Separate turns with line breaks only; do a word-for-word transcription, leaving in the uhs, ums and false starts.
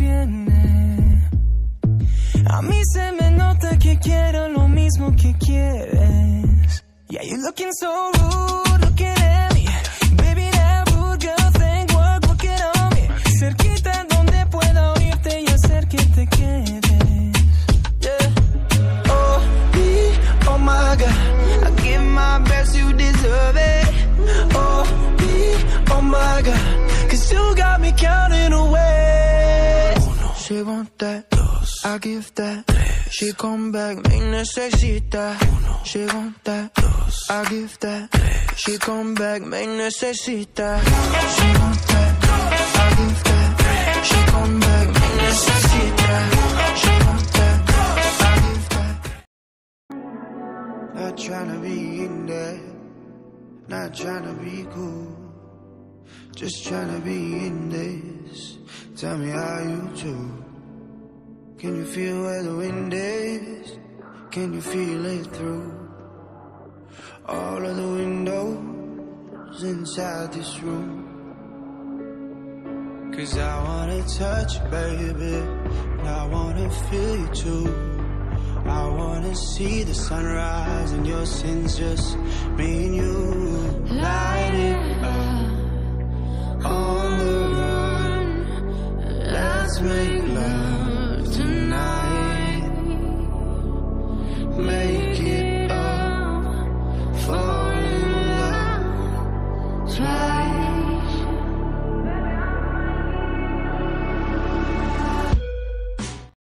conviene. A mí se me nota que quiero lo mismo que quieres. Yeah, you're looking so rude, looking at me. Baby, that rude girl thing, work, work it on me. Cerquita donde pueda oírte y hacer que te quedes. Yeah.
Oh, me, oh my God, I give my best, you deserve it. Oh, me, oh my God, cause you got me counting away. Uno. She want that, dos. I give that, tres. She come back, me necesita. Uno. She want that, dos. I give that, tres. She come back, me necesita. She want that, I give that, tres. She come back, me necesita. She want that, I give that. Not tryna be in there, not tryna be cool, just tryna be in this. Tell me how you do. Can you feel where the wind is? Can you feel it through all of the windows inside this room? Cause I wanna touch you, baby, and I wanna feel you too. I wanna see the sunrise and your sins, just me and you. Light it up on the run. Let's make love tonight. Make it up, fall in love. Try